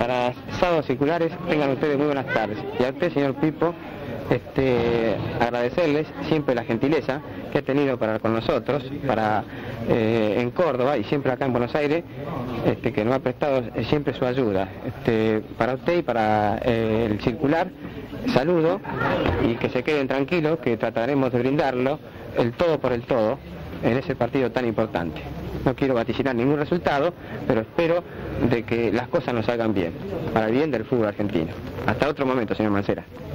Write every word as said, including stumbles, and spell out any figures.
Para Sábados Circulares, tengan ustedes muy buenas tardes. Y a usted, señor Pipo, este, agradecerles siempre la gentileza que ha tenido para con nosotros, para eh, en Córdoba y siempre acá en Buenos Aires, este, que nos ha prestado siempre su ayuda. Este, para usted y para eh, el circular, saludo y que se queden tranquilos, que trataremos de brindarlo el todo por el todo en ese partido tan importante. No quiero vaticinar ningún resultado, pero espero de que las cosas nos salgan bien, para el bien del fútbol argentino. Hasta otro momento, señor Mancera.